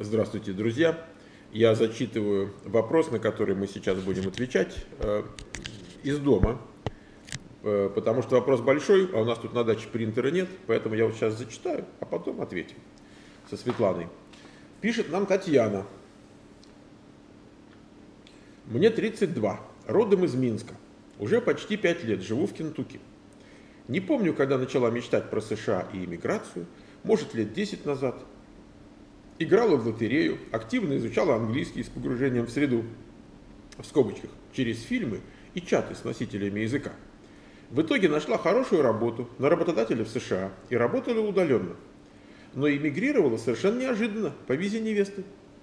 Здравствуйте, друзья! Я зачитываю вопрос, на который мы сейчас будем отвечать из дома, потому что вопрос большой, а у нас тут на даче принтера нет, поэтому я вот сейчас зачитаю, а потом ответим со Светланой. Пишет нам Татьяна. Мне 32, родом из Минска. Уже почти 5 лет живу в Кентукки. Не помню, когда начала мечтать про США и иммиграцию, может, лет 10 назад. Играла в лотерею, активно изучала английский с погружением в среду, в скобочках, через фильмы и чаты с носителями языка. В итоге нашла хорошую работу на работодателя в США и работала удаленно. Но эмигрировала совершенно неожиданно по визе невесты.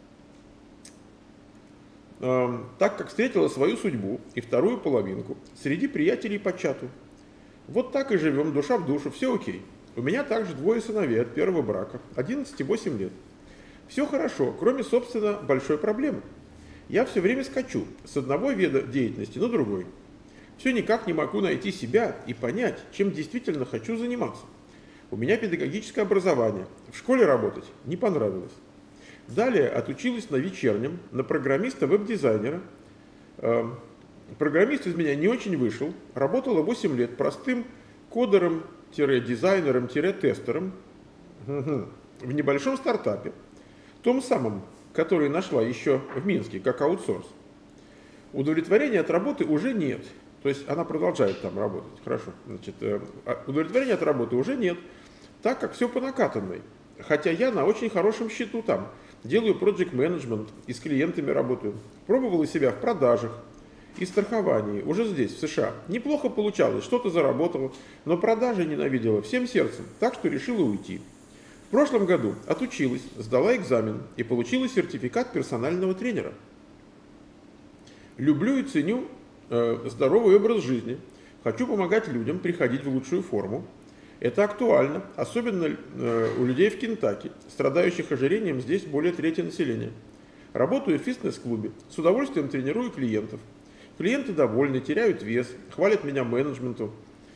Так как встретила свою судьбу и вторую половинку среди приятелей по чату. Вот так и живем, душа в душу, все окей. У меня также 2 сыновей от первого брака, 11 и 8 лет. Все хорошо, кроме, собственно, большой проблемы. Я все время скачу с одного вида деятельности на другой. Все никак не могу найти себя и понять, чем действительно хочу заниматься. У меня педагогическое образование. В школе работать не понравилось. Далее отучилась на вечернем, на программиста веб-дизайнера. Программист из меня не очень вышел. Работала 8 лет простым кодером-дизайнером-тестером в небольшом стартапе. Том самом, который нашла еще в Минске, как аутсорс. Удовлетворения от работы уже нет. То есть она продолжает там работать. Хорошо. Значит, удовлетворения от работы уже нет, так как все по накатанной. Хотя я на очень хорошем счету там. Делаю project management и с клиентами работаю. Пробовала себя в продажах и страховании. Уже здесь, в США. Неплохо получалось, что-то заработала, но продажи ненавидела всем сердцем, так что решила уйти. В прошлом году отучилась, сдала экзамен и получила сертификат персонального тренера. Люблю и ценю здоровый образ жизни. Хочу помогать людям приходить в лучшую форму. Это актуально, особенно у людей в Кентукки, страдающих ожирением здесь более трети населения. Работаю в фитнес-клубе, с удовольствием тренирую клиентов. Клиенты довольны, теряют вес, хвалят меня менеджменту.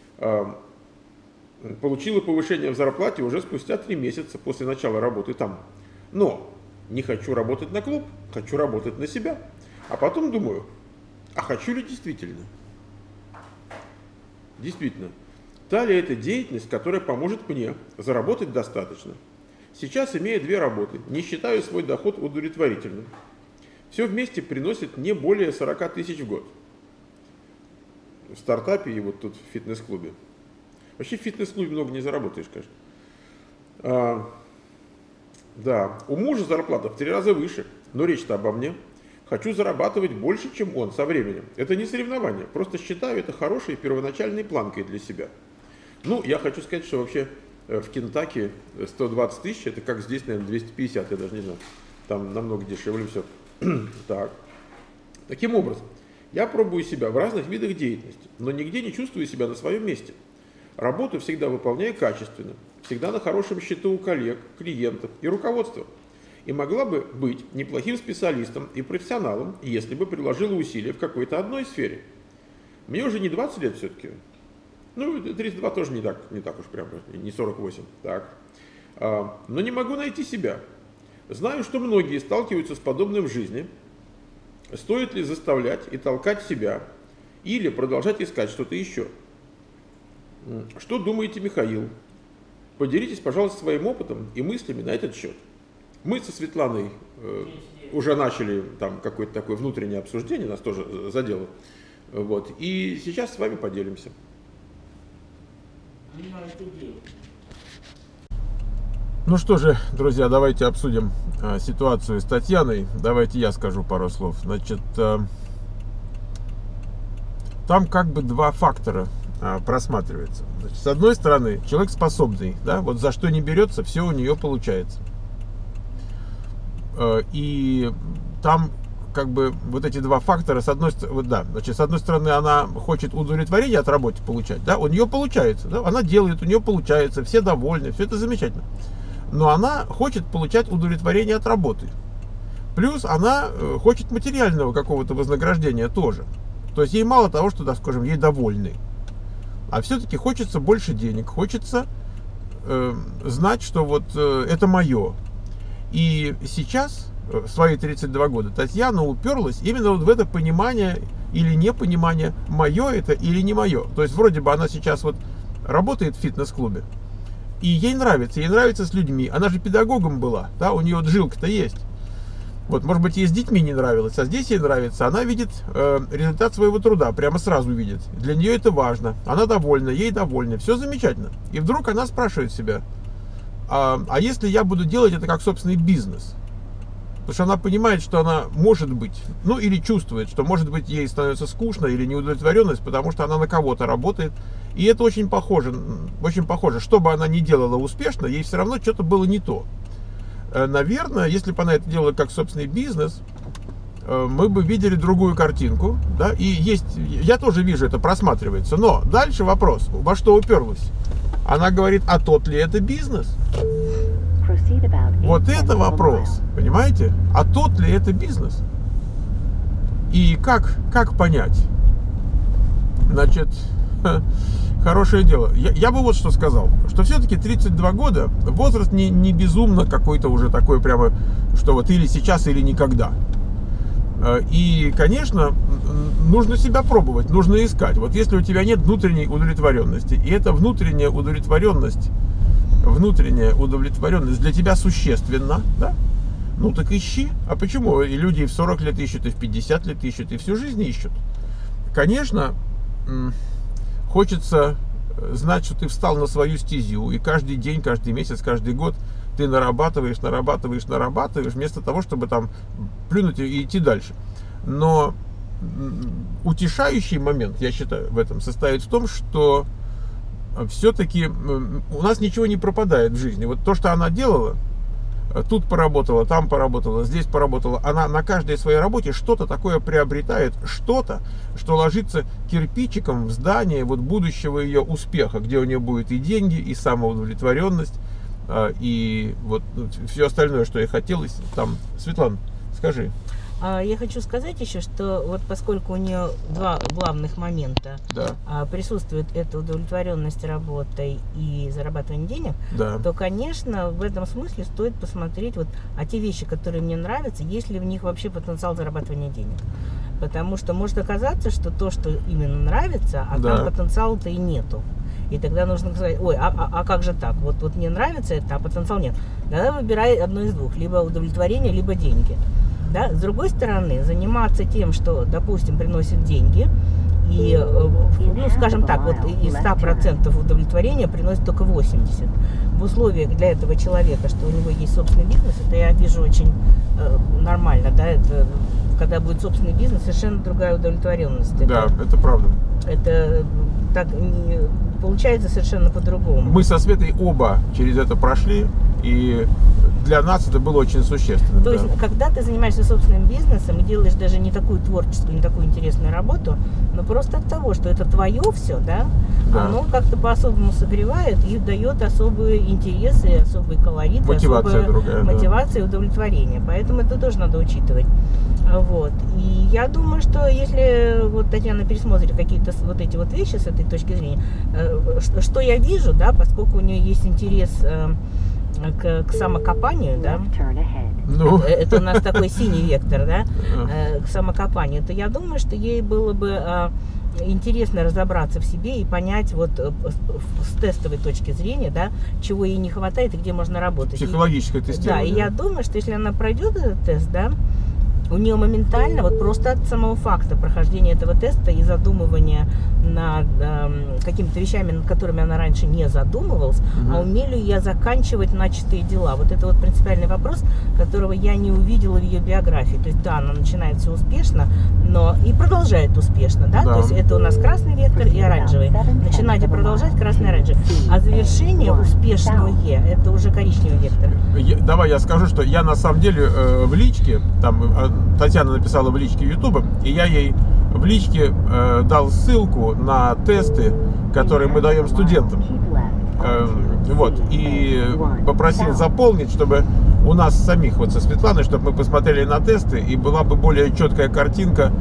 Получила повышение в зарплате уже спустя 3 месяца после начала работы там. Но не хочу работать на клуб, хочу работать на себя. А потом думаю, а хочу ли действительно? Действительно. Та ли это деятельность, которая поможет мне заработать достаточно? Сейчас, имея 2 работы, не считаю свой доход удовлетворительным. Все вместе приносит не более 40 тысяч в год. В стартапе и вот тут в фитнес-клубе. Вообще в фитнес-клубе много не заработаешь, конечно. Да, у мужа зарплата в 3 раза выше, но речь-то обо мне. Хочу зарабатывать больше, чем он со временем. Это не соревнование, просто считаю это хорошей первоначальной планкой для себя. Ну, я хочу сказать, что вообще в Кентукки 120 тысяч, это как здесь, наверное, 250, я даже не знаю. Там намного дешевле все. Так. Таким образом, я пробую себя в разных видах деятельности, но нигде не чувствую себя на своем месте. Работу всегда выполняю качественно, всегда на хорошем счету у коллег, клиентов и руководства. И могла бы быть неплохим специалистом и профессионалом, если бы приложила усилия в какой-то одной сфере. Мне уже не 20 лет все-таки. Ну, 32 тоже не так уж прям, не 48. Так. Но не могу найти себя. Знаю, что многие сталкиваются с подобным в жизни. Стоит ли заставлять и толкать себя, или продолжать искать что-то еще? Что думаете, Михаил? Поделитесь, пожалуйста, своим опытом и мыслями на этот счет. Мы со Светланой уже начали там какое-то такое внутреннее обсуждение, нас тоже задело. Вот. И сейчас с вами поделимся. Ну что же, друзья, давайте обсудим ситуацию с Татьяной. Давайте я скажу пару слов. Значит, там как бы 2 фактора просматривается. Значит, с одной стороны, человек способный, да, вот за что не берется, все у нее получается. И там как бы вот эти 2 фактора, с одной стороны, она хочет удовлетворение от работы получать, да, у нее получается, да, она делает, у нее получается, все довольны, все это замечательно. Но она хочет получать удовлетворение от работы. Плюс она хочет материального какого-то вознаграждения тоже. То есть ей мало того, что, да, скажем, ей довольны. А все-таки хочется больше денег, хочется знать, что вот это мое. И сейчас, в свои 32 года, Татьяна уперлась именно вот в это понимание или непонимание, мое это или не мое. То есть вроде бы она сейчас вот работает в фитнес-клубе, и ей нравится с людьми. Она же педагогом была, да, у нее вот жилка-то есть. Вот, может быть, ей с детьми не нравилось, а здесь ей нравится. Она видит результат своего труда, прямо сразу видит. Для нее это важно. Она довольна, ей довольна. Все замечательно. И вдруг она спрашивает себя, а если я буду делать это как собственный бизнес? Потому что она понимает, что она может быть, ну или чувствует, что может быть ей становится скучно или неудовлетворенность, потому что она на кого-то работает. И это очень похоже. Что бы она ни делала успешно, ей все равно что-то было не то. Наверное, если бы она это делала как собственный бизнес, мы бы видели другую картинку, да, и есть, я тоже вижу, это просматривается, но дальше вопрос, во что уперлась? Она говорит, а тот ли это бизнес? Вот это вопрос, понимаете? А тот ли это бизнес? И как понять? Значит, хорошее дело. Я бы вот что сказал, что все-таки 32 года возраст не безумно какой-то уже такой прямо, что вот или сейчас, или никогда. И, конечно, нужно себя пробовать, нужно искать. Вот если у тебя нет внутренней удовлетворенности, и эта внутренняя удовлетворенность для тебя существенна, да? Ну так ищи. А почему? И люди и в 40 лет ищут, и в 50 лет ищут, и всю жизнь ищут. Конечно, хочется знать, что ты встал на свою стезю, и каждый день, каждый месяц, каждый год ты нарабатываешь, вместо того, чтобы там плюнуть и идти дальше. Но утешающий момент, я считаю, в этом состоит в том, что все-таки у нас ничего не пропадает в жизни. Вот то, что она делала, тут поработала, там поработала, здесь поработала, она на каждой своей работе что-то такое приобретает, что-то, что ложится кирпичиком в здание вот будущего ее успеха, где у нее будет и деньги, и самоудовлетворенность, и вот все остальное, что ей хотелось. Там, Светлана, скажи. Я хочу сказать еще, что вот поскольку у нее два главных момента, да, присутствует эта удовлетворенность работой и зарабатывание денег, да, то, конечно, в этом смысле стоит посмотреть, вот, а те вещи, которые мне нравятся, есть ли в них вообще потенциал зарабатывания денег. Потому что может оказаться, что то, что именно нравится, а да, там потенциала-то и нету. И тогда нужно сказать, ой, а как же так? Вот мне нравится это, а потенциала нет. Тогда выбирай одно из двух, либо удовлетворение, либо деньги. Да? С другой стороны, заниматься тем, что, допустим, приносит деньги, и, ну, скажем так, вот из 100% удовлетворения приносит только 80%. В условиях для этого человека, что у него есть собственный бизнес, это я вижу очень нормально, да, это, когда будет собственный бизнес, совершенно другая удовлетворенность. Да, это правда. Это так получается совершенно по-другому. Мы со Светой оба через это прошли, и для нас это было очень существенно. То есть, когда ты занимаешься собственным бизнесом и делаешь даже не такую творческую, не такую интересную работу, но просто от того, что это твое все, да, да, оно как-то по-особому согревает и дает особые интересы, особый колорит, мотивация другая, мотивация, да, и удовлетворение. Поэтому это тоже надо учитывать. Вот. И я думаю, что если вот Татьяна пересмотрит какие-то вот эти вот вещи с этой точки зрения, что я вижу, да, поскольку у нее есть интерес к самокопанию, да, ну, это у нас такой синий вектор, да, к самокопанию, то я думаю, что ей было бы интересно разобраться в себе и понять вот с тестовой точки зрения, да, чего ей не хватает и где можно работать. Психологическое тестирование. Да, и я думаю, что если она пройдет этот тест, да, у нее моментально, вот просто от самого факта прохождения этого теста и задумывания над какими-то вещами, над которыми она раньше не задумывалась, а умею ли я заканчивать начатые дела. Вот это вот принципиальный вопрос, которого я не увидела в ее биографии. То есть, да, она начинает все успешно, но и продолжает успешно, да? То есть это у нас красный вектор и оранжевый. Начинать и продолжать красный и оранжевый. А завершение успешное – это уже коричневый вектор. Давай я скажу, что я на самом деле в личке, там Татьяна написала в личке Ютуба, и я ей в личке дал ссылку на тесты, которые мы даем студентам. Вот, и попросил заполнить, чтобы у нас самих, вот со Светланой, чтобы мы посмотрели на тесты, и была бы более четкая картинка,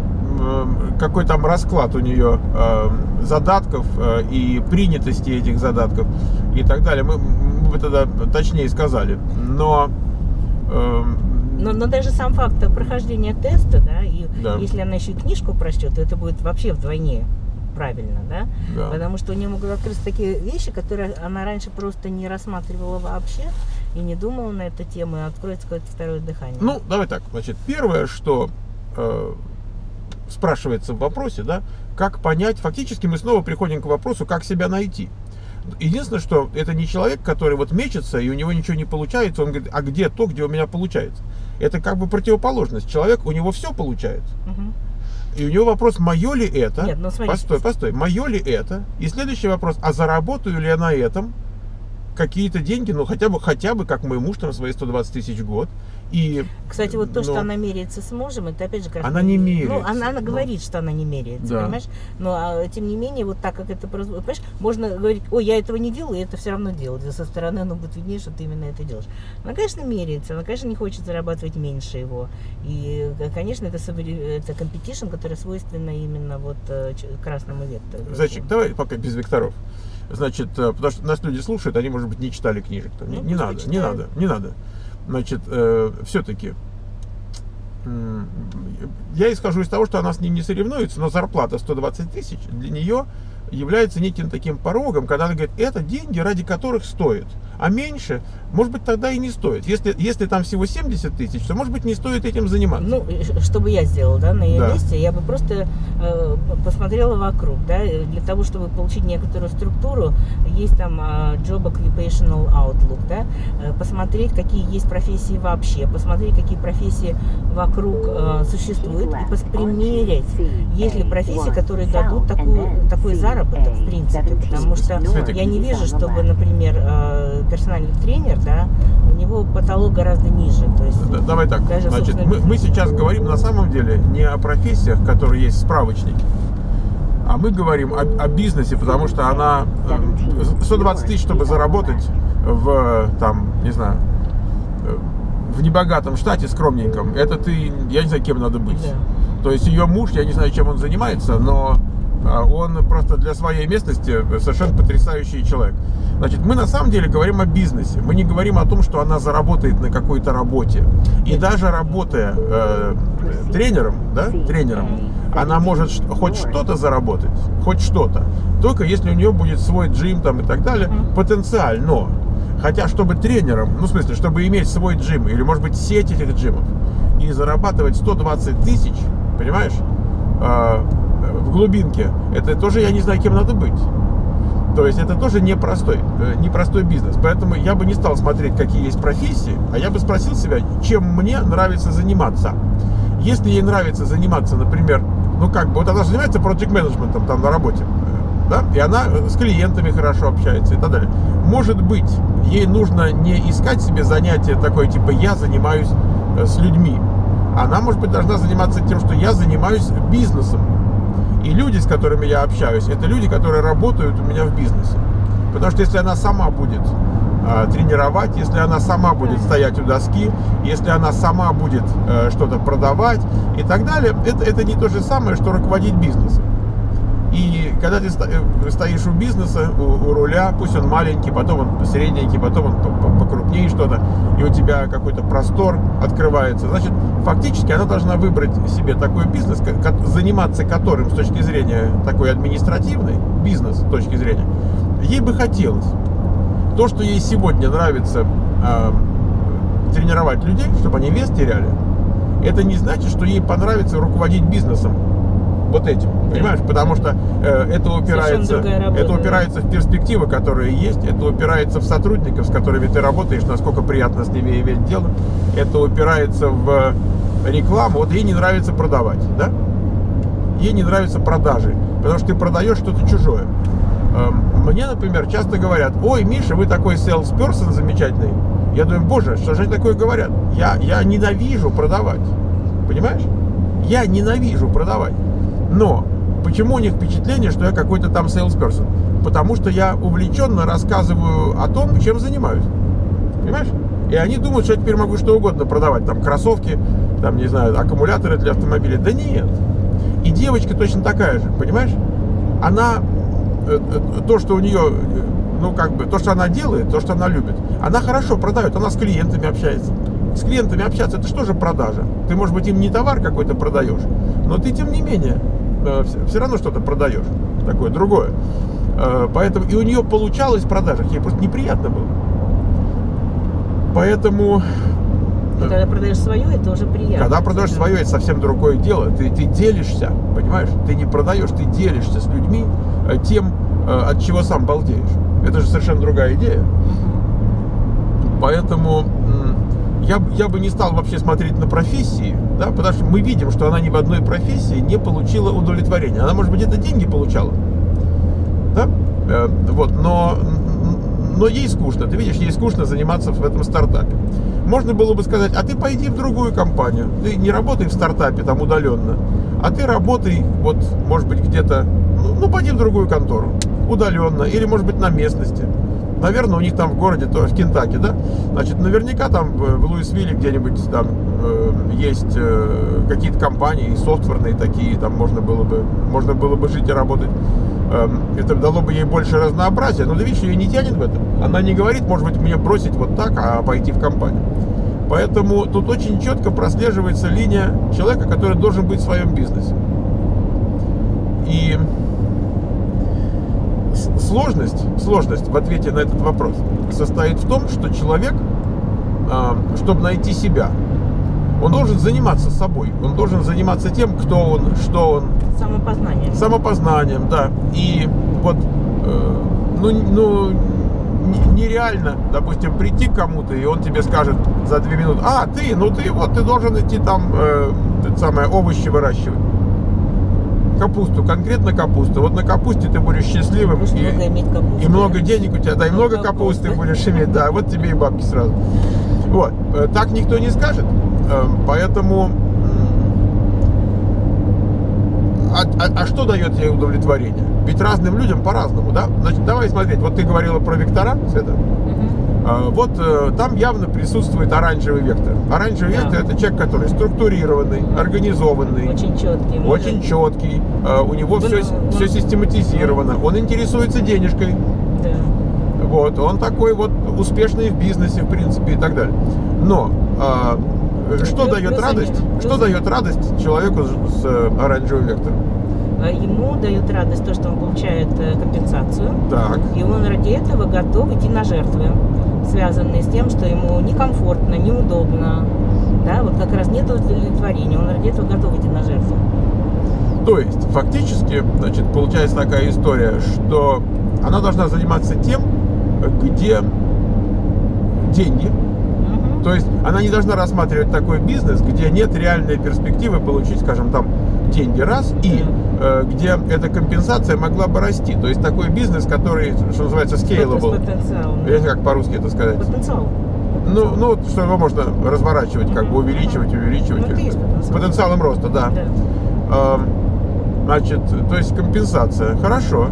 какой там расклад у нее задатков и принятости этих задатков и так далее. Мы бы тогда точнее сказали. Но Но даже сам факт прохождения теста, да, и если она еще и книжку прочтет, то это будет вообще вдвойне правильно, да? Потому что у нее могут открыться такие вещи, которые она раньше просто не рассматривала вообще и не думала на эту тему, и откроется какое-то второе дыхание. Ну, давай так, значит, первое, что спрашивается в вопросе, да, как понять, фактически мы снова приходим к вопросу, как себя найти. Единственное, что это не человек, который вот мечется, и у него ничего не получается, он говорит, а где то, где у меня получается? Это как бы противоположность. Человек, у него все получается. И у него вопрос, мое ли это? Нет, ну, смотри, постой, мое ли это? И следующий вопрос, а заработаю ли я на этом какие-то деньги, ну хотя бы как мой муж, там свои 120 тысяч в год. И, кстати, вот то, что она меряется с мужем, это опять же как она не меряется. Ну, она говорит, что она не меряется, понимаешь? Но тем не менее, вот так как это происходит, понимаешь, можно говорить, ой, я этого не делаю, и это все равно делать. Со стороны оно будет виднее, что ты именно это делаешь. Она, конечно, меряется, она, конечно, не хочет зарабатывать меньше его. И, конечно, это компетишн, который свойственно именно вот красному вектору. Зайчик, давай пока без векторов. Значит, потому что нас люди слушают, они, может быть, не читали книжек. Ну, не надо. Значит, все-таки я исхожу из того, что она с ним не соревнуется, но зарплата 120 тысяч для нее является неким таким порогом, когда она говорит, это деньги, ради которых стоит, а меньше, может быть, тогда и не стоит. Если там всего 70 тысяч, то, может быть, не стоит этим заниматься. Ну, что бы я сделала, да, на ее месте, я бы просто посмотрела вокруг, да, для того, чтобы получить некоторую структуру, есть там Job Occupational Outlook, да, посмотреть, какие есть профессии вообще, посмотреть, какие профессии вокруг существуют, и примерять, есть ли профессии, которые дадут такой заработок, в принципе, потому что я не вижу, чтобы, например, персональный тренер, да, у него потолок гораздо ниже. То есть, давай так, значит, мы сейчас говорим на самом деле не о профессиях, которые есть в справочнике, а мы говорим о бизнесе, потому что она 120 тысяч, чтобы заработать в, там, не знаю, в небогатом штате, скромненьком, это я не знаю, кем надо быть. То есть ее муж, я не знаю, чем он занимается, но он просто для своей местности совершенно потрясающий человек. Значит, мы на самом деле говорим о бизнесе. Мы не говорим о том, что она заработает на какой-то работе. И даже работая тренером, она может хоть что-то заработать, хоть что-то. Только если у нее будет свой джим там и так далее, потенциально. Хотя, чтобы тренером, ну, в смысле, чтобы иметь свой джим, или, может быть, сеть этих джимов, и зарабатывать 120 тысяч, понимаешь, в глубинке, это тоже я не знаю, кем надо быть. То есть это тоже непростой бизнес. Поэтому я бы не стал смотреть, какие есть профессии, а я бы спросил себя, чем мне нравится заниматься. Если ей нравится заниматься, например, ну как бы, вот она занимается проект-менеджментом там на работе, да, и она с клиентами хорошо общается и так далее. Может быть, ей нужно не искать себе занятие такое, типа я занимаюсь с людьми. Она, может быть, должна заниматься тем, что я занимаюсь бизнесом. И люди, с которыми я общаюсь, это люди, которые работают у меня в бизнесе. Потому что если она сама будет тренировать, если она сама будет стоять у доски, если она сама будет что-то продавать и так далее, это не то же самое, что руководить бизнесом. И когда ты стоишь у бизнеса, у руля, пусть он маленький, потом он средненький, потом он покрупнее что-то, и у тебя какой-то простор открывается, значит, фактически она должна выбрать себе такой бизнес, заниматься которым с точки зрения такой административной, бизнес с точки зрения, ей бы хотелось. То, что ей сегодня нравится тренировать людей, чтобы они вес теряли, это не значит, что ей понравится руководить бизнесом. Вот этим, понимаешь? Потому что это упирается в перспективы, которые есть, это упирается в сотрудников, с которыми ты работаешь, насколько приятно с ними иметь дело, это упирается в рекламу. Вот ей не нравится продавать, да? Ей не нравятся продажи, потому что ты продаешь что-то чужое. Мне, например, часто говорят: ой, Миша, вы такой salesperson замечательный. Я думаю, боже, что же они такое говорят? Я ненавижу продавать, понимаешь? Я ненавижу продавать. Но почему у них впечатление, что я какой-то там salesperson? Потому что я увлеченно рассказываю о том, чем занимаюсь. Понимаешь? И они думают, что я теперь могу что угодно продавать. Там кроссовки, там, не знаю, аккумуляторы для автомобиля. Да нет. И девочка точно такая же, понимаешь? Она, то, что у нее, ну как бы, то, что она делает, то, что она любит, она хорошо продает, она с клиентами общается. с клиентами общаться, это что же продажа? Ты, может быть, им не товар какой-то продаешь, но ты, тем не менее, все равно что-то продаешь, такое другое. Поэтому и у нее получалось в продажах, ей просто неприятно было. Поэтому... Когда продаешь свое, это уже приятно. Когда продаешь свое, это совсем другое дело. Ты делишься, понимаешь? Ты не продаешь, ты делишься с людьми тем, от чего сам балдеешь. Это же совершенно другая идея. Поэтому я бы не стал вообще смотреть на профессии, да, потому что мы видим, что она ни в одной профессии не получила удовлетворения. Она, может быть, это деньги получала, да? Вот, но ей скучно. Ты видишь, ей скучно заниматься в этом стартапе. Можно было бы сказать, а ты пойди в другую компанию. Ты не работай в стартапе там удаленно, а ты работай, вот, может быть, где-то, ну, пойди в другую контору, удаленно, или, может быть, на местности. Наверное, у них там в городе, то в Кентаки, да? Значит, наверняка там в Луисвилле где-нибудь там есть какие-то компании, софтверные такие, там можно было бы жить и работать. Это дало бы ей больше разнообразия, но ты видишь, ее не тянет в это. Она не говорит, может быть, мне бросить вот так, а пойти в компанию. Поэтому тут очень четко прослеживается линия человека, который должен быть в своем бизнесе. И сложность в ответе на этот вопрос состоит в том, что человек, чтобы найти себя, он должен заниматься собой, он должен заниматься тем, кто он, что он. Самопознанием, да. И вот, нереально, допустим, прийти к кому-то, и он тебе скажет за 2 минуты, ты должен идти там, овощи выращивать. Капусту, конкретно капусту. Вот на капусте ты будешь счастливым. И много денег у тебя, да, и много капусты будешь иметь, да, вот тебе и бабки сразу. Вот, так никто не скажет, поэтому... А что дает ей удовлетворение? Ведь разным людям по-разному, да? Значит, давай смотреть. Вот ты говорила про вектора, Света. Вот там явно присутствует оранжевый вектор. Оранжевый вектор — это человек, который структурированный, организованный. Очень четкий. У него все систематизировано. Он интересуется денежкой. Вот. Он такой вот успешный в бизнесе, в принципе, и так далее. Но... Что дает радость? Что дает радость человеку с оранжевым вектором? Ему дает радость то, что он получает компенсацию. Так. И он ради этого готов идти на жертвы, связанные с тем, что ему некомфортно, неудобно. Да, вот как раз нет удовлетворения. Он ради этого готов идти на жертву. То есть, фактически, значит, получается такая история, что она должна заниматься тем, где деньги. То есть она не должна рассматривать такой бизнес, где нет реальной перспективы получить, скажем, там деньги раз, и где эта компенсация могла бы расти. То есть такой бизнес, который, что называется, scalable. Я не знаю, как по-русски это сказать. Потенциал. Ну, что его можно разворачивать, как бы увеличивать. С потенциалом роста, да. Значит, то есть компенсация. Хорошо.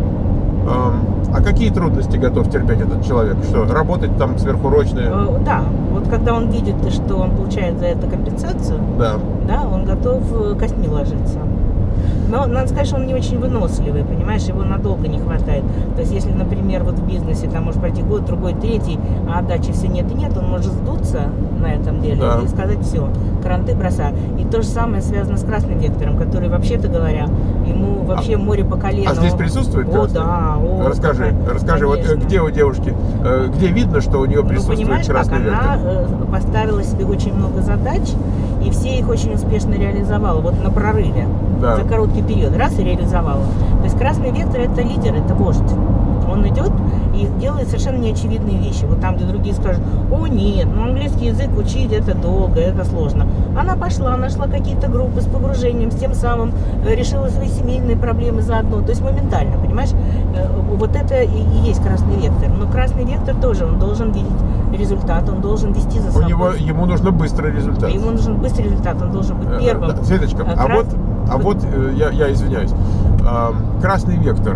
А какие трудности готов терпеть этот человек? Что, работать там сверхурочные? Да, вот когда он видит, что он получает за это компенсацию, да, он готов костьми ложиться. Но надо сказать, что он не очень выносливый, понимаешь, его надолго не хватает. То есть, если, например, вот в бизнесе там может пройти год, другой, третий, а отдачи все нет и нет, он может сдуться на этом деле и сказать: все, кранты бросаю. И то же самое связано с красным вектором, который, вообще-то говоря, ему вообще море по колено. А здесь присутствует красный? Расскажи, вот где у девушки, где видно, что у нее присутствует красный вектор? Она поставила себе очень много задач, и все их очень успешно реализовала, вот на прорыве, за короткий период, раз и реализовала. То есть красный вектор — это лидер, это вождь. Он идет и делает совершенно неочевидные вещи. Вот там, где другие скажут: о нет, английский язык учить это долго, это сложно. Она пошла, нашла какие-то группы с погружением, с тем самым решила свои семейные проблемы заодно. То есть моментально, понимаешь? Вот это и есть красный вектор. Но красный вектор тоже, он должен видеть результат, он должен вести за собой. Ему нужен быстрый результат. Ему нужен быстрый результат, он должен быть первым. Светочка, я извиняюсь. красный вектор,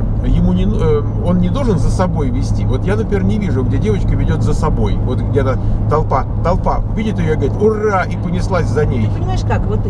он не должен за собой вести. Вот я, например, не вижу, где девочка ведет за собой. Вот где-то толпа видит ее и говорит «Ура!» и понеслась за ней. Ты понимаешь как? Вот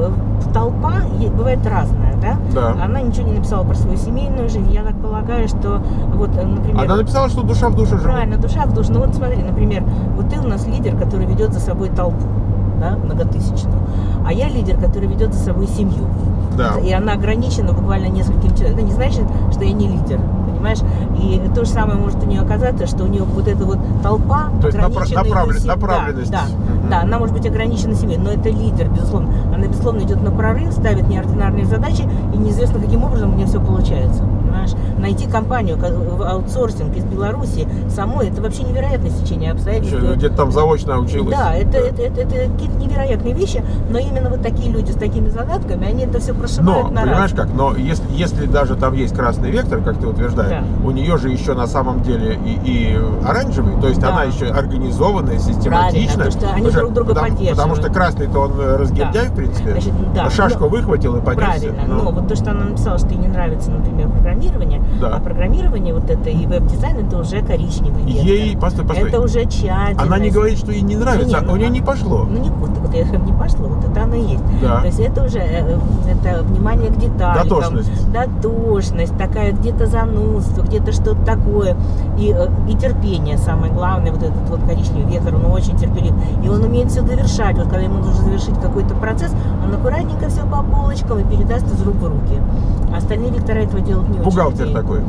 толпа бывает разная, да? Да. Она ничего не написала про свою семейную жизнь. Я так полагаю, что вот, например... Она написала, что душа в душу живет. Правильно, душа в душу. Ну вот смотри, например, вот ты у нас лидер, который ведет за собой толпу, да, многотысячную. А я лидер, который ведет за собой семью. Да. И она ограничена буквально нескольким человеком. Это не значит, что я не лидер, понимаешь? И то же самое может у нее оказаться, что у нее вот эта вот толпа, то есть направленность. Да, она может быть ограничена семьей, но это лидер, безусловно. Она, безусловно, идет на прорыв, ставит неординарные задачи, и неизвестно, каким образом у нее все получается. Понимаешь? Найти компанию, аутсорсинг из Беларуси самой, это вообще невероятное стечение обстоятельств. Где-то там заочно училась. Да, это какие-то невероятные вещи, но именно вот такие люди с такими задатками, они это все прошивают на раз. Понимаешь как, но если даже там есть красный вектор, как ты утверждаешь, да. У нее же еще на самом деле и оранжевый, то есть она еще организованная, систематичная. Правильно, потому что они друг друга поддерживают. Потому что красный-то он разгильдяй, в принципе. Значит, шашку выхватил и понесся. Правильно, но вот то, что она написала, что ей не нравится, например, программирование, а программирование вот это и веб-дизайн, это уже коричневый вектор. Ей, постой. Это уже тщательность. Она не говорит, что ей не нравится, у нее не пошло. Ну, вот я не пошло, вот это оно и есть. Да. То есть это уже это внимание к деталям. Дотошность, такая где-то занудство, где-то что-то такое. И терпение самое главное, вот этот вот коричневый вектор, он очень терпелив. И он умеет все довершать. Вот когда ему нужно завершить какой-то процесс, он аккуратненько все по полочкам и передаст из рук в руки. Остальные вектора этого делать не очень. Бухгалтер такой,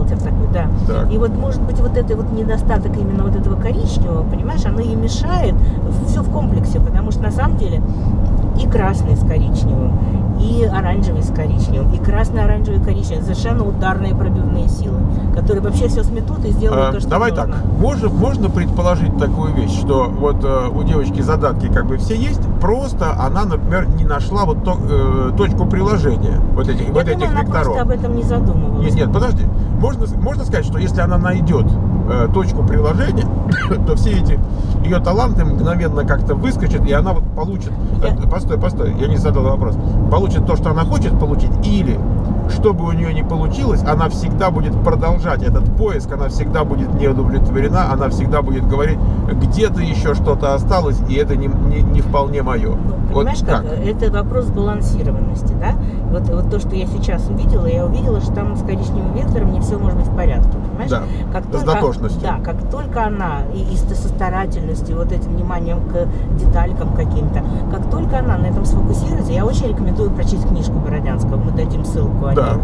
да. Так. И вот может быть вот это вот недостаток именно вот этого коричневого, понимаешь, оно ей мешает все в комплексе, потому что на самом деле и красный с коричневым, и оранжевый с коричневым, и красный-оранжевый коричневый, совершенно ударные пробивные силы, которые вообще все сметут и сделают то, что давай нужно. Так, можно предположить такую вещь, что вот у девочки задатки как бы все есть, просто она, например, не нашла вот точку приложения вот этих векторов. Она просто об этом не задумывалась. Нет, подожди. Можно сказать, что если она найдет точку приложения, то все эти ее таланты мгновенно как-то выскочат, и она вот получит... Постой, я не задал вопрос. Получит то, что она хочет получить, или, что бы у нее ни получилось, она всегда будет продолжать этот поиск, она всегда будет не удовлетворена, она всегда будет говорить, где-то еще что-то осталось, и это не вполне мое. Понимаешь, как? Это вопрос балансированности, да? Вот то, что я сейчас увидела, я увидела, что там с коричневым вектором не все может быть в порядке, понимаешь? Да, с дотошностью. Да, как только она, и со старательностью, вот этим вниманием к деталькам каким-то, как только она на этом сфокусируется, я очень рекомендую прочесть книжку Бородянского, мы дадим ссылку,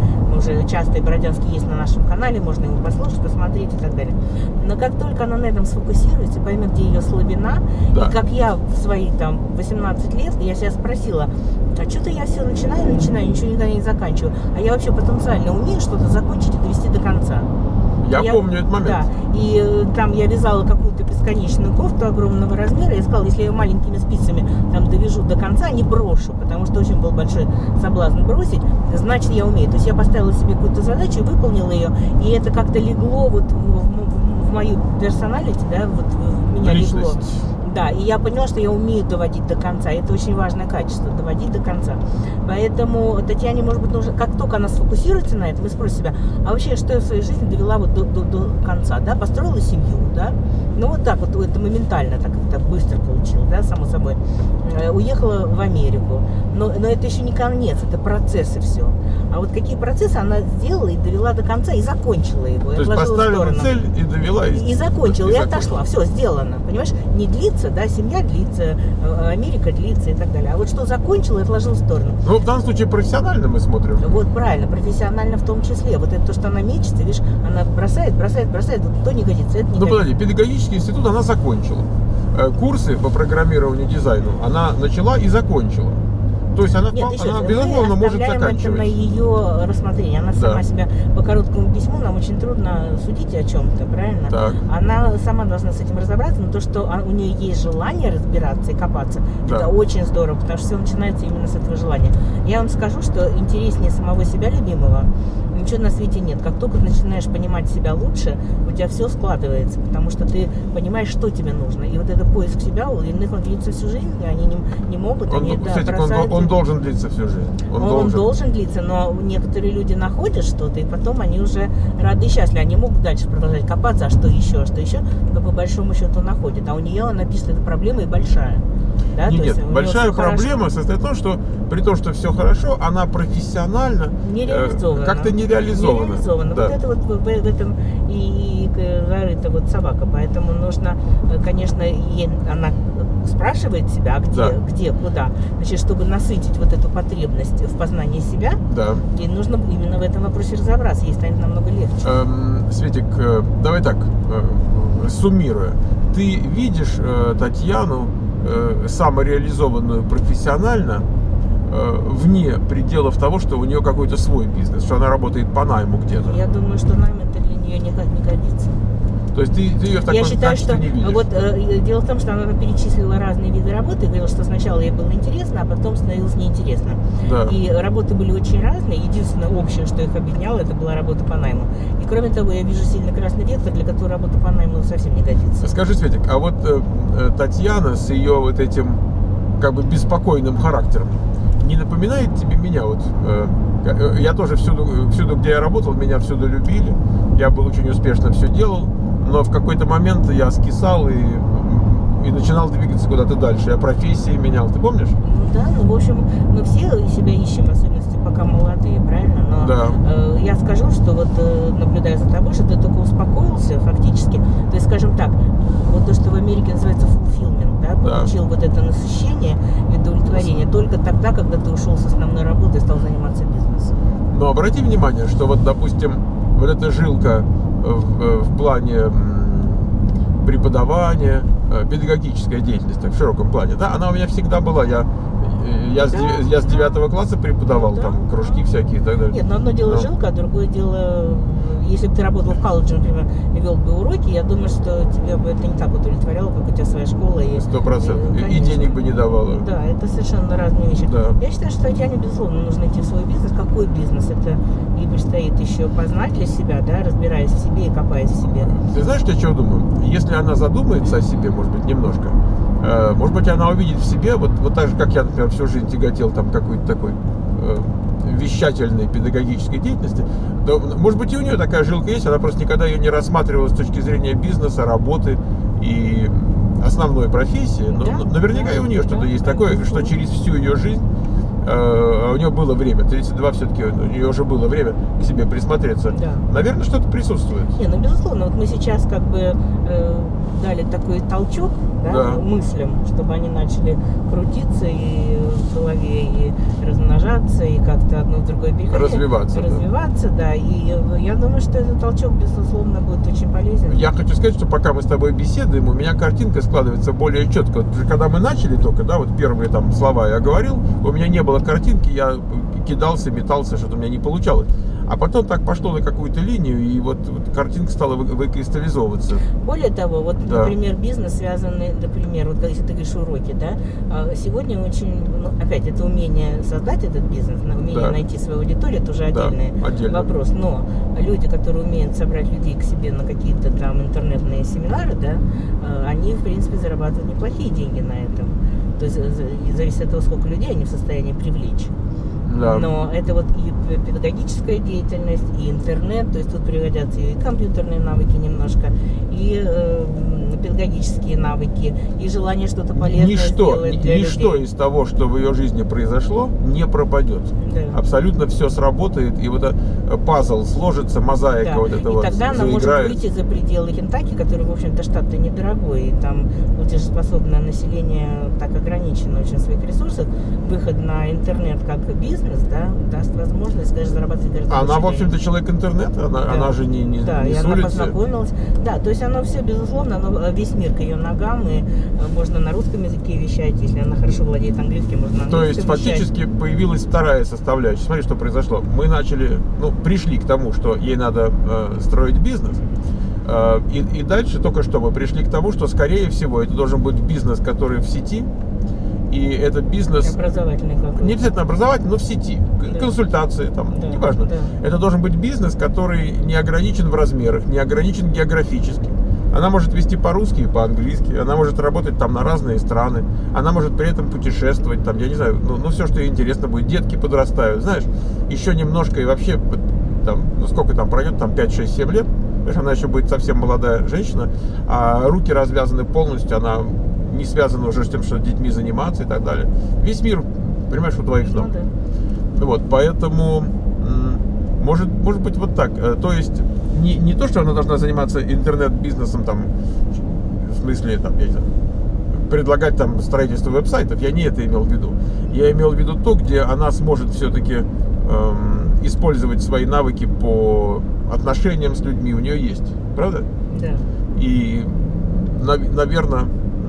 уже часто и Бородянский есть на нашем канале, можно его послушать, посмотреть и так далее. Но как только она на этом сфокусируется, поймет, где ее слабина, и как я в свои там 18 лет, я себя спросила, а что-то я все начинаю, ничего никогда не заканчиваю, а я вообще потенциально умею что-то закончить и довести до конца. Я помню этот момент. Да, и там я вязала какую-то бесконечную кофту огромного размера, и сказала, если я ее маленькими спицами там довяжу до конца, не брошу, потому что очень был большой соблазн бросить, значит я умею. То есть я поставила себе какую-то задачу, выполнила ее, и это как-то легло вот в мою персоналити, да, вот в меня легло. Да, и я поняла, что я умею доводить до конца. Это очень важное качество, доводить до конца. Поэтому Татьяне, может быть, нужно, как только она сфокусируется на этом и спросит себя, а вообще, что я в своей жизни довела вот до конца, да, построила семью, да, ну вот так вот, это моментально, так быстро получилось, да, само собой. Уехала в Америку, но это еще не конец, это процессы все. А вот какие процессы она сделала и довела до конца, и закончила его. То есть поставила цель и довела. И закончила, и отошла. Все, сделано. Понимаешь, не длится, да, семья длится, Америка длится и так далее. А вот что закончила и отложила в сторону. Ну, в данном случае профессионально мы смотрим. Вот правильно, профессионально в том числе. Вот это то, что она мечется, видишь, она бросает, вот то не годится, это не годится. Ну, подожди, педагогический институт она закончила. Курсы по программированию, дизайну она начала и закончила. То есть она, безусловно, может заканчивать. Это на ее рассмотрение. Она сама себя по короткому письму, нам очень трудно судить о чем-то, правильно? Так. Она сама должна с этим разобраться, но то, что у нее есть желание разбираться и копаться, это очень здорово, потому что все начинается именно с этого желания. Я вам скажу, что интереснее самого себя любимого, ничего на свете нет. Как только ты начинаешь понимать себя лучше, у тебя все складывается, потому что ты понимаешь, что тебе нужно. И вот этот поиск себя у иных он длится всю жизнь, и они не могут. Он должен длиться всю жизнь. Он должен длиться, но некоторые люди находят что-то, и потом они уже рады и счастливы. Они могут дальше продолжать копаться, а что еще, но по большому счету находят. А у нее, она пишет, эта проблема и большая. Да? Нет, большая проблема состоит в том, что при том, что все хорошо, она профессионально как-то не реализована. Да. Вот это вот в этом и зарыта вот собака. Поэтому нужно, конечно, она спрашивает себя, где, куда. Значит, чтобы насытить вот эту потребность в познании себя, ей нужно именно в этом вопросе разобраться, ей станет намного легче. Светик, давай так, суммируя. Ты видишь Татьяну самореализованную профессионально вне пределов того, что у нее какой-то свой бизнес, что она работает по найму где-то? Я думаю, что найм это для нее не годится. То есть ты ее в таком качестве не видишь? Вот дело в том, что она перечислила разные виды работы и говорила, что сначала ей было интересно, а потом становилось неинтересно. Да. И работы были очень разные. Единственное общее, что их объединяло, это была работа по найму. И кроме того, я вижу сильно красный вектор, для которого работа по найму совсем не годится. Скажи, Светик, а вот Татьяна с ее вот этим как бы беспокойным характером не напоминает тебе меня? Вот я тоже всюду, где я работал, меня всюду любили. Я был очень успешно все делал. Но в какой-то момент я скисал и начинал двигаться куда-то дальше. Я профессии менял. Ты помнишь? Да, в общем, мы все себя ищем, особенности пока молодые, правильно? Но я скажу, что вот наблюдая за тобой, что ты только успокоился фактически. То есть, скажем так, вот то, что в Америке называется fulfillment, получил вот это насыщение и удовлетворение только тогда, когда ты ушел с основной работы и стал заниматься бизнесом. Но обрати внимание, что вот, допустим, вот эта жилка в плане преподавания, педагогическая деятельность в широком плане, она у меня всегда была. Я с 9 класса преподавал, там кружки всякие и так далее. Нет, но одно дело жилка, а другое дело, если бы ты работал в колледже, например, и вел бы уроки, я думаю, что тебе бы это не так удовлетворяло, как у тебя своя школа. 100%. И денег бы не давало. Да, это совершенно разные вещи. Да. Я считаю, что Татьяне, безусловно, нужно идти в свой бизнес. Какой бизнес? Это ей предстоит еще познать для себя, разбираясь в себе и копаясь в себе. Ты знаешь, я чего думаю? Если она задумается о себе, может быть, немножко, может быть, она увидит в себе, вот так же, как я, например, всю жизнь тяготел там какой-то такой вещательной педагогической деятельности, то, может быть, и у нее такая жилка есть, она просто никогда ее не рассматривала с точки зрения бизнеса, работы и основной профессии. Но наверняка и у нее что-то есть такое, что через всю ее жизнь у нее было время, 32 все-таки, у нее уже было время к себе присмотреться. Да. Наверное, что-то присутствует. Безусловно, вот мы сейчас как бы дали такой толчок мыслям, чтобы они начали крутиться и в голове, и размножаться, и как-то одно в другое переходить. Развиваться, да. И я думаю, что этот толчок, безусловно, будет очень полезен. Я хочу сказать, что пока мы с тобой беседуем, у меня картинка складывается более четко. Вот, когда мы начали только, вот первые там слова я говорил, у меня не было картинки, я кидался, метался, что-то у меня не получалось. А потом так пошло на какую-то линию, и вот картинка стала выкристаллизовываться. Более того, вот, например, бизнес, связанный, например, вот если ты говоришь уроки, сегодня очень, опять, это умение создать этот бизнес, умение найти свою аудиторию, это уже отдельный вопрос. Но люди, которые умеют собрать людей к себе на какие-то там интернетные семинары, они, в принципе, зарабатывают неплохие деньги на этом. То есть зависит от того, сколько людей они в состоянии привлечь. Да. Но это вот и педагогическая деятельность, и интернет, то есть тут пригодятся и компьютерные навыки немножко, и педагогические навыки, и желание что-то полезное сделать для ничто из того, что в ее жизни произошло, не пропадет. Да. Абсолютно все сработает, и вот этот пазл сложится, мозаика вот этого и тогда она может выйти за пределы Кентаки, который, в общем-то, штат-то недорогой, и там платежеспособное население так ограничено очень в своих ресурсах. Выход на интернет как бизнес, даст возможность, конечно, зарабатывать гораздо больше. Она, в общем-то, человек интернета, она же не с улицы. Она познакомилась. Да, то есть оно все, безусловно, весь мир к ее ногам, и можно на русском языке вещать, если она хорошо владеет английским, можно на английском вещать. То есть фактически появилась вторая составляющая. Смотри, что произошло. Мы пришли к тому, что ей надо строить бизнес. И дальше только что мы пришли к тому, что, скорее всего, это должен быть бизнес, который в сети, И это бизнес... Образовательный какой-то. Не обязательно образовательный, но в сети. Да. Консультации, там, да. Неважно. Да. Это должен быть бизнес, который не ограничен в размерах, не ограничен географически. Она может вести по-русски и по-английски, она может работать там на разные страны, она может при этом путешествовать, там, я не знаю, ну все, что ей интересно будет. Детки подрастают, знаешь, еще немножко и вообще, там, ну сколько там пройдет, там 5, 6, 7 лет, знаешь, она еще будет совсем молодая женщина, а руки развязаны полностью, она не связана уже с тем, что детьми заниматься и так далее. Весь мир, понимаешь, у твоих ног. Да. Вот, поэтому может быть вот так, то есть не то, что она должна заниматься интернет-бизнесом, там, в смысле, там, я не знаю, предлагать там строительство веб-сайтов, я не это имел в виду. Я имел в виду то, где она сможет все-таки использовать свои навыки по отношениям с людьми, у нее есть, правда? Да. И, наверное,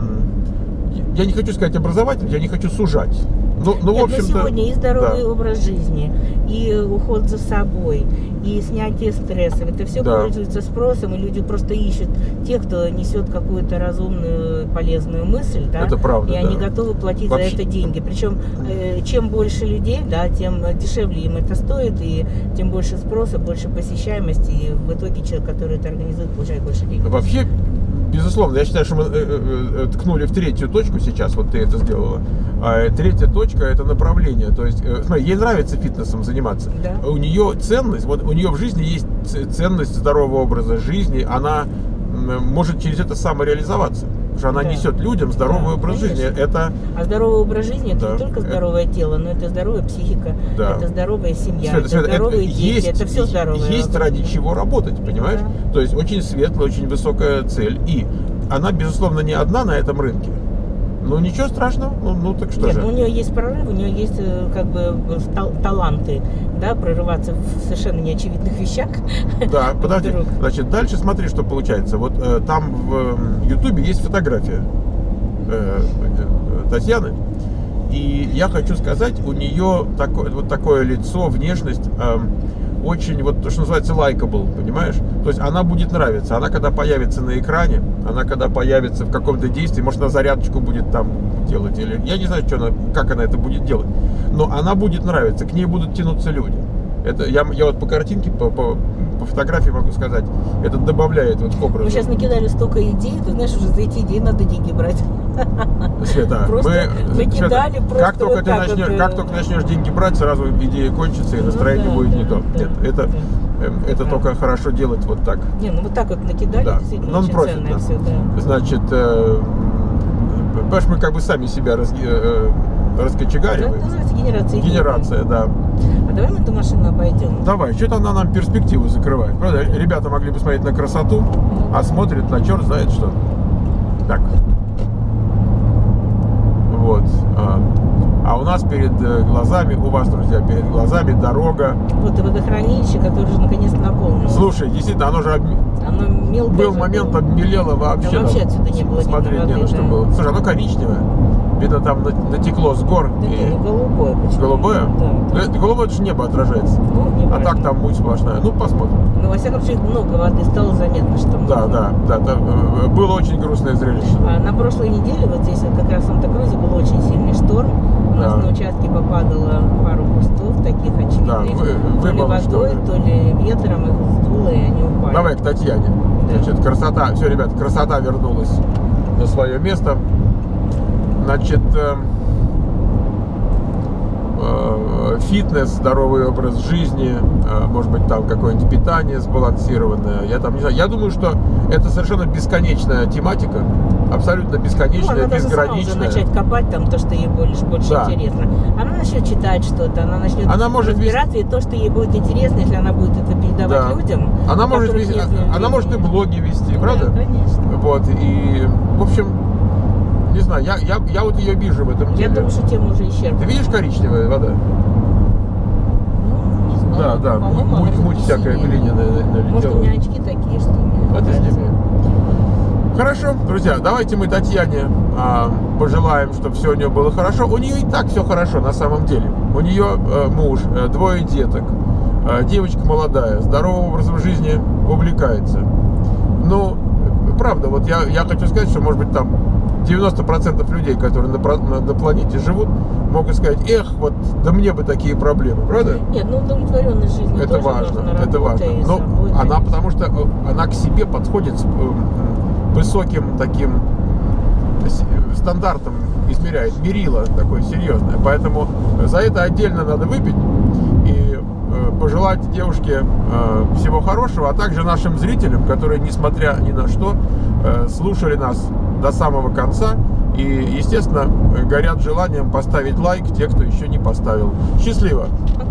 я не хочу сказать образовательный, я не хочу сужать. Ну, в общем-то, сегодня и здоровый образ жизни, и уход за собой, и снятие стрессов. Это все пользуется спросом, и люди просто ищут тех, кто несет какую-то разумную, полезную мысль, да, это правда, и они готовы платить за это деньги. Причем, чем больше людей, да, тем дешевле им это стоит, и тем больше спроса, больше посещаемости, и в итоге человек, который это организует, получает больше денег. Вообще, безусловно, я считаю, что мы ткнули в третью точку сейчас, вот ты это сделала. А третья точка — это направление. То есть, смотри, ей нравится фитнесом заниматься. Да. У нее ценность, вот у нее в жизни есть ценность здорового образа жизни, она может через это самореализоваться. Потому что она несет людям здоровый образ жизни. А здоровый образ жизни — это не только здоровое тело, но это здоровая психика, это здоровая семья, это здоровые дети, это все здоровое. Есть ради чего работать, понимаешь? Да. То есть очень светлая, очень высокая цель. И она, безусловно, не одна на этом рынке. Ну ничего страшного, ну так что же. У нее есть прорыв, у нее есть как бы таланты, да, прорываться в совершенно неочевидных вещах. Да, подожди. Значит, дальше смотри, что получается. Вот там в Ютубе есть фотография Татьяны. И я хочу сказать, у нее вот такое лицо, внешность очень, вот то, что называется, likable, понимаешь? То есть она будет нравиться. Она когда появится на экране, она когда появится в каком-то действии, может, она зарядочку будет там делать, или я не знаю, как она это будет делать, но она будет нравиться, к ней будут тянуться люди. Это я вот по картинке, по фотографии могу сказать, это добавляет вот к образу. Мы сейчас накидали столько идей, ты знаешь, уже за эти идеи надо деньги брать. Света, мы кидали просто. Как только ты начнешь деньги брать, сразу идея кончится и настроение будет не то. Нет, это только хорошо делать вот так. Не, ну вот так вот накидали, действительно очень ценное все, да. Значит, понимаешь, мы как бы сами себя раскочегариваем. Это называется генерация. Генерация, да. А давай мы эту машину обойдем. Давай, что-то она нам перспективу закрывает. Правда, ребята могли бы смотреть на красоту, а смотрят на черт знает что. Так. Вот. А у нас перед глазами, у вас, друзья, перед глазами дорога. Вот и водохранилище, которое уже наконец-то наполнилось. Слушай, действительно, оно же был момент, обмелело вообще. Там вообще отсюда не было смотреть не на что было. Слушай, оно коричневое. Видно, там натекло с гор. Да и... ну голубое. Почему? Голубое? Да. Голубое, это же небо отражается. Ну, а так там муть сплошная. Ну, посмотрим. Ну, во всяком случае, много воды, стало заметно, что много. Да. Было очень грустное зрелище. На прошлой неделе, вот здесь вот как раз в Санта-Крузе, был очень сильный шторм. У нас на участке попадало пару кустов таких очевидных. Да, то ли водой, то ли ветром их сдуло, и они упали. Давай к Татьяне. Да. Значит, красота. Все, ребят, красота вернулась на свое место. Значит, фитнес, здоровый образ жизни, может быть, там какое-нибудь питание сбалансированное. Я там не знаю. Я думаю, что это совершенно бесконечная тематика, абсолютно бесконечная, безграничная. Она начать копать там то, что ей больше интересно. Она начнет читать что-то, она начнет разбираться, и то, что ей будет интересно, если она будет это передавать людям. Она может и блоги вести, правда? Конечно. Вот, и, в общем, не знаю, я вот ее вижу в этом деле. Я думаю, что тема уже исчерпана. Ты видишь коричневая вода? Ну, не знаю. Да, муть всякая глиняная налетела. Может, у меня очки такие, что вот и сними. Хорошо, друзья, давайте мы Татьяне пожелаем, чтобы все у нее было хорошо. У нее и так все хорошо на самом деле. У нее муж, 2 деток, девочка молодая, здоровым образом жизни увлекается. Ну, правда, вот я хочу сказать, что, может быть, там 90% людей, которые на планете живут, могут сказать: эх, вот, да мне бы такие проблемы, правда? Нет, ну удовлетворенность жизни это важно, это важно. Но она, потому что она к себе подходит с высоким таким стандартом, измеряет, мерило такое серьезное. Поэтому за это отдельно надо выпить и пожелать девушке всего хорошего, а также нашим зрителям, которые, несмотря ни на что, слушали нас до самого конца и, естественно, горят желанием поставить лайк те, кто еще не поставил. Счастливо!